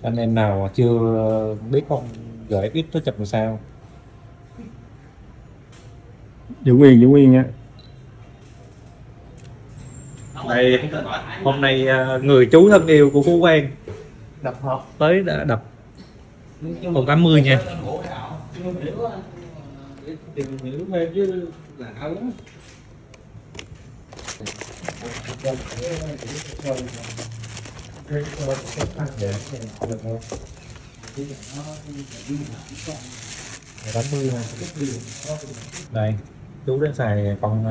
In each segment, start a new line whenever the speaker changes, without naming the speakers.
Anh em nào chưa biết con GFX nó chụp làm sao.
Giữ nguyên nha.
Đây, hôm nay người chú thân yêu của Phú Quang đập hộp tới đã đập còn 80 nha. Tám mươi. Đây chú đến xài con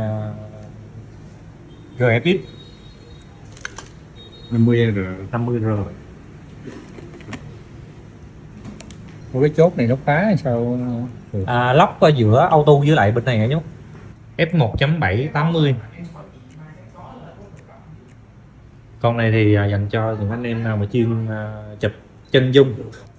GFX 50R.
Một cái chốt này nó phá hay sao?
Lóc ở giữa auto với lại bên này nhúc F1.7 80. Con này thì dành cho những anh em nào mà chuyên chụp chân dung.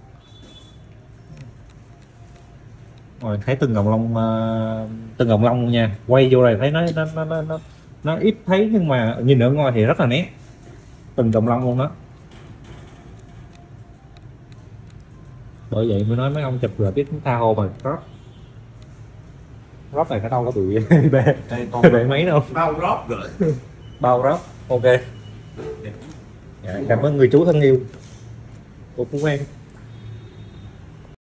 Rồi thấy từng gọng lông luôn nha, quay vô này thấy nó ít thấy nhưng mà nhìn ở ngoài thì rất là nét, từng gọng lông luôn đó. Bởi vậy mới nói mấy ông chụp rồi biết thao mà rót này nó đâu có bị bể máy đâu.
bao rót rồi.
Bao rót. Ok. Dạ, cảm ơn người chú thân yêu của Phú Quang.